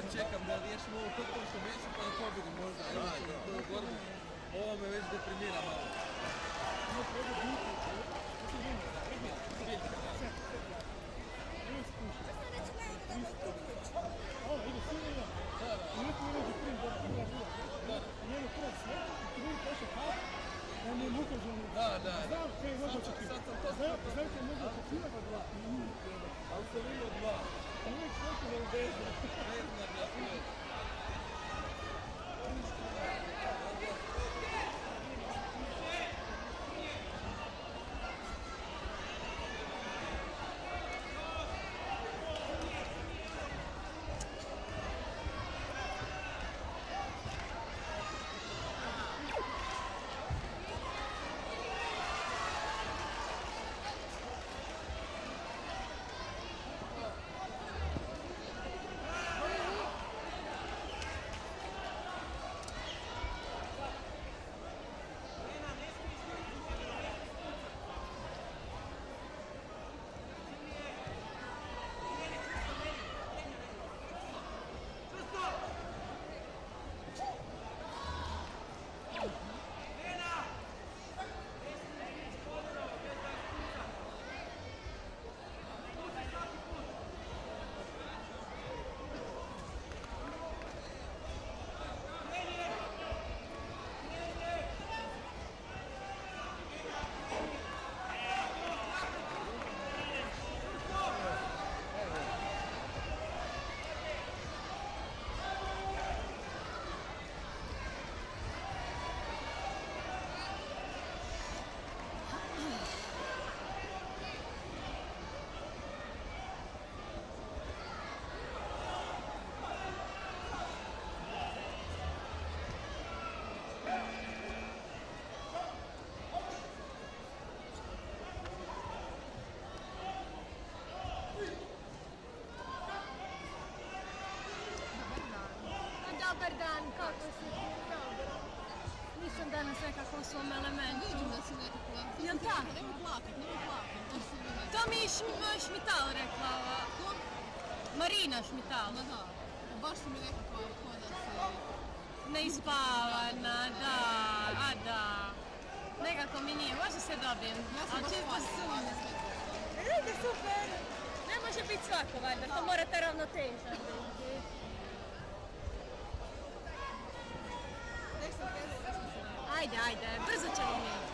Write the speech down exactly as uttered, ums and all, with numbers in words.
čekam da riješim ovo topovsko mjesto pa da pobijem možda. Ovo me već deprimira malo. Da, da. Znam kaj je možda očekivati. Znam kaj je možda očekivati od dva. Ali sam vidio dva. Uvijek svaki je vezno. Vezna da sve. Dobar dan, kako si ti? Dobro. Nisam danas nekako u svom elementu. Vidim da si nekako... Jel' tak? Nemoj plakat, nemoj plakat. To mi je Šmital rekla ova. Ko? Marina Šmital. Ma da, baš si mi nekako ko da si... Neispavana, da, a da. Nekako mi nije, možda se dobijem. Ja sam baš hvala. Ide, super. Ne može biti svako, valjda, to morate ravnoteža. Ajde, ajde, brzo ćemo mi.